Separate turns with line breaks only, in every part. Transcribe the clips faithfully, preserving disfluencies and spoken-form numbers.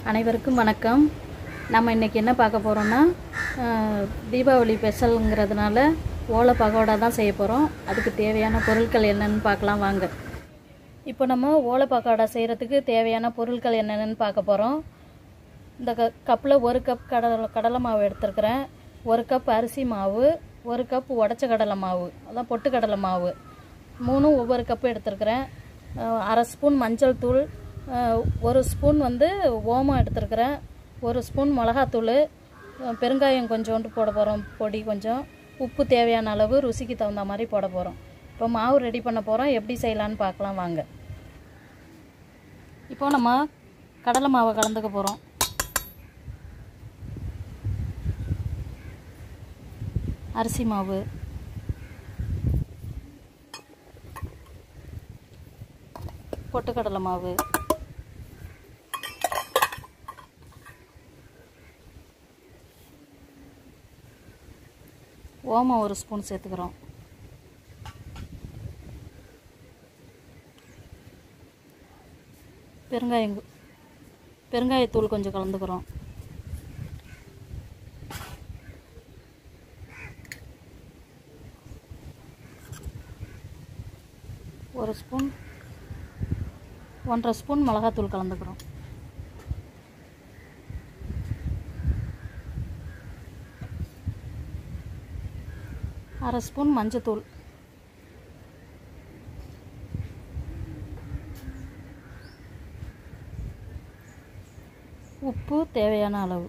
அனைவருக்கும் வணக்கம். நம்ம இன்றைக்கி என்ன பார்க்க போகிறோன்னா, தீபாவளி ஸ்பெஷலுங்கிறதுனால ஓலை பகோடா தான் செய்ய போகிறோம். அதுக்கு தேவையான பொருட்கள் என்னென்னு பார்க்கலாம் வாங்க. இப்போ நம்ம ஓலை பகோடா செய்கிறதுக்கு தேவையான பொருட்கள் என்னென்னு பார்க்க போகிறோம். இந்த க கப்பில் ஒரு கப் கடலை கடலை மாவு எடுத்துருக்கிறேன், ஒரு கப் அரிசி மாவு, ஒரு கப் உடச்ச கடலை மாவு, அதான் பொட்டுக்கடலை மாவு, மூணும் ஒவ்வொரு கப்பு எடுத்துருக்கிறேன். அரை ஸ்பூன் மஞ்சள் தூள், ஒரு ஸ்பூன் வந்து ஓமம் எடுத்துருக்கிறேன், ஒரு ஸ்பூன் மிளகாத்தூள், பெருங்காயம் கொஞ்சோண்டு போட போகிறோம், பொடி கொஞ்சம், உப்பு தேவையான அளவு ருசிக்கு தகுந்த மாதிரி போட போகிறோம். இப்போ மாவு ரெடி பண்ண போகிறோம். எப்படி செய்யலான்னு பார்க்கலாம் வாங்க. இப்போ நம்ம கடலை மாவை கலந்துக்க போகிறோம். அரிசி மாவு, பொட்டுக்கடலை மாவு, ஓமம் ஒரு ஸ்பூன் சேர்த்துக்கிறோம், பெருங்காயம் பெருங்காயத்தூள் கொஞ்சம் கலந்துக்கிறோம், ஒரு ஸ்பூன் ஒன்றரை ஸ்பூன் மிளகாத்தூள் கலந்துக்கிறோம், அரை ஸ்பூன் மஞ்சத்தூள், உப்பு தேவையான அளவு.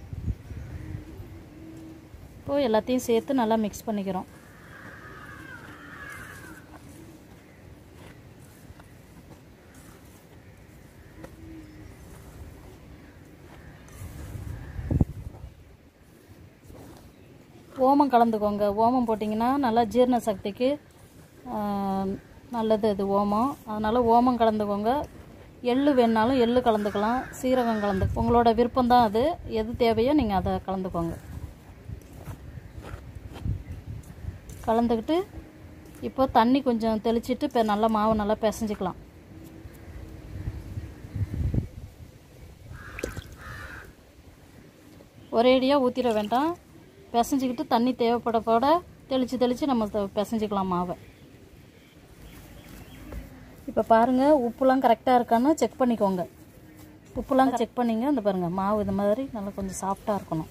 இப்போது எல்லாத்தையும் சேர்த்து நல்லா மிக்ஸ் பண்ணிக்கிறோம். ஓமம் கலந்துக்கோங்க. ஓமம் போட்டிங்கன்னா நல்லா ஜீரண சக்திக்கு நல்லது அது ஓமம், அதனால் ஓமம் கலந்துக்கோங்க. எள்ளு வேணுனாலும் எள்ளு கலந்துக்கலாம், சீரகம் கலந்து, உங்களோட விருப்பம்தான் அது, எது தேவையோ நீங்கள் அதை கலந்துக்கோங்க. கலந்துக்கிட்டு இப்போ தண்ணி கொஞ்சம் தெளிச்சிட்டு இப்போ நல்லா மாவு நல்லா பிசைஞ்சிக்கலாம். ஒரேடியாக ஊற்றிட வேண்டாம், பிசைஞ்சிக்கிட்டு தண்ணி தேவைப்பட போட தெளித்து தெளித்து நம்ம பிசைஞ்சிக்கலாம் மாவை. இப்போ பாருங்கள், உப்புலாம் கரெக்டாக இருக்கான்னு செக் பண்ணிக்கோங்க. உப்புலாம் செக் பண்ணிங்க. இந்த பாருங்கள், மாவு இந்த மாதிரி நல்லா கொஞ்சம் சாஃப்டாக இருக்கணும்.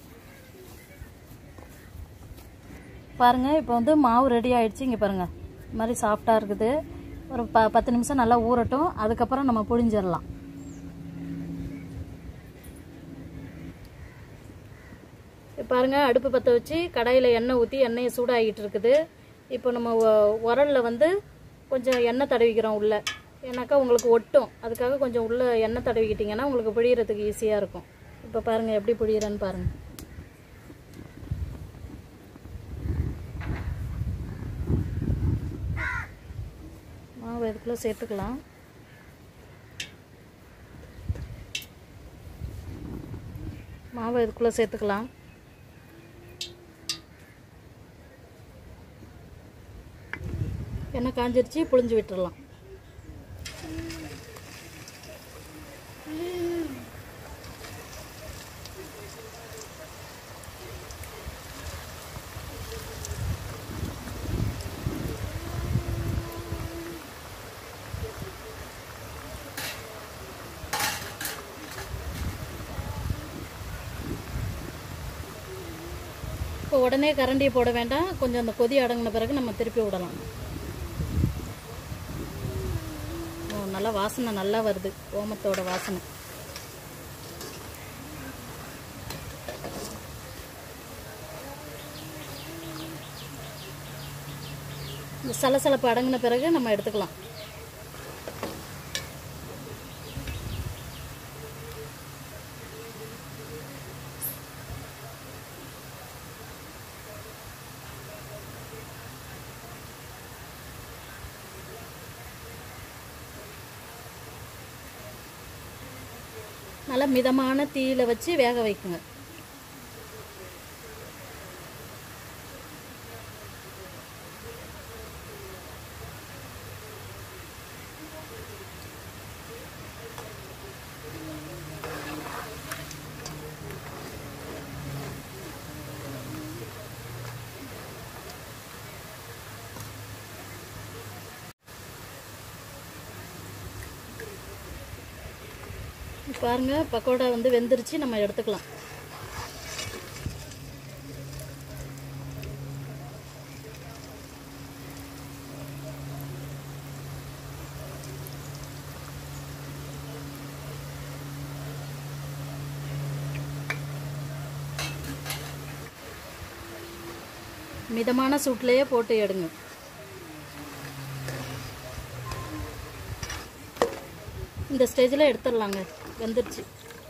பாருங்கள், இப்போ வந்து மாவு ரெடி ஆகிடுச்சு. இங்கே பாருங்கள், இந்த மாதிரி சாஃப்டாக இருக்குது. ஒரு ப பத்து நிமிஷம் நல்லா ஊறட்டும், அதுக்கப்புறம் நம்ம புழிஞ்சிடலாம். பாருங்கள், அடுப்பு பற்ற வச்சு கடாயில் எண்ணெய் ஊற்றி எண்ணெயை சூடாகிட்டு இருக்குது. இப்போ நம்ம உரலில் வந்து கொஞ்சம் எண்ணெய் தடவிக்கிறோம் உள்ளே, ஏன்னாக்கா உங்களுக்கு ஒட்டும், அதுக்காக கொஞ்சம் உள்ளே எண்ணெய் தடவிக்கிட்டிங்கன்னா உங்களுக்கு புழியறதுக்கு ஈஸியாக இருக்கும். இப்போ பாருங்கள் எப்படி புழியறேன்னு பாருங்கள். மாவு இதுக்குள்ளே சேர்த்துக்கலாம். மாவு இதுக்குள்ளே சேர்த்துக்கலாம். எண்ணெய் காஞ்சிருச்சு, புழிஞ்சு விட்டுடலாம். இப்போ உடனே கரண்டியை போட வேண்டாம், கொஞ்சம் அந்த கொதி அடங்கின பிறகு நம்ம திருப்பி விடலாம். நல்லா வாசனை நல்லா வருது, ஓமத்தோட வாசனை. இந்த சலசலப்பு அடங்கின பிறகு நம்ம எடுத்துக்கலாம். நல்லா மிதமான தீயில வச்சு வேக வைக்குங்க. பாருங்கள், பக்கோடா வந்து வெந்துருச்சு, நம்ம எடுத்துக்கலாம். மிதமான சூட்லேயே போட்டு எடுங்க. இந்த ஸ்டேஜில் எடுத்துடலாங்க, வெந்துருச்சு.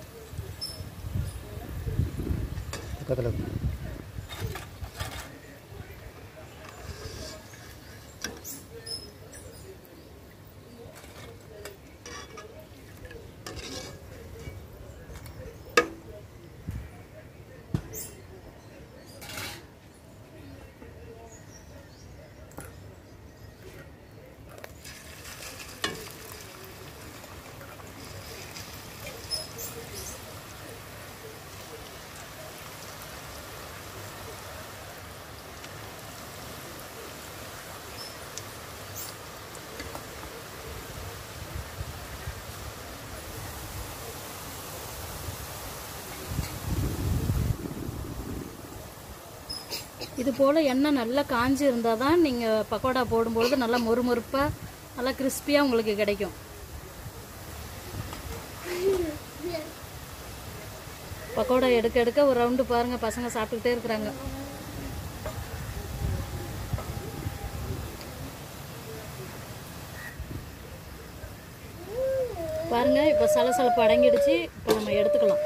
இது போல் எண்ணெய் நல்லா காஞ்சி இருந்தால் தான் நீங்கள் பக்கோடா போடும்பொழுது நல்லா மொறுமொறுப்பாக நல்லா கிறிஸ்பியாக உங்களுக்கு கிடைக்கும். பக்கோடா எடுக்க எடுக்க ஒரு ரவுண்டு பாருங்கள், பசங்க சாப்பிட்டுக்கிட்டே இருக்கிறாங்க. பாருங்கள், இப்போ சலசலப்பு அடங்கிடுச்சு. இப்போ நம்ம எடுத்துக்கலாம்.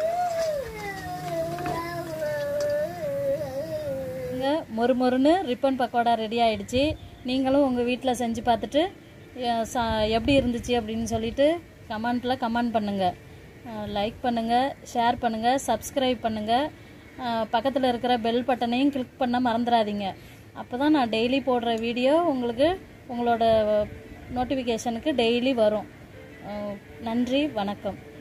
மொறுமொறுன்னு ரிப்பன் பக்கோடா ரெடி ஆகிடுச்சு. நீங்களும் உங்கள் வீட்டில் செஞ்சு பார்த்துட்டு எப்படி இருந்துச்சு அப்படின்னு சொல்லிட்டு கமெண்ட்டில் கமெண்ட் பண்ணுங்கள். லைக் பண்ணுங்கள், ஷேர் பண்ணுங்கள், சப்ஸ்கிரைப் பண்ணுங்கள். பக்கத்தில் இருக்கிற பெல் பட்டனையும் கிளிக் பண்ண மறந்துடாதீங்க. அப்போ தான் நான் டெய்லி போடுற வீடியோ உங்களுக்கு உங்களோட நோட்டிஃபிகேஷனுக்கு டெய்லி வரும். நன்றி, வணக்கம்.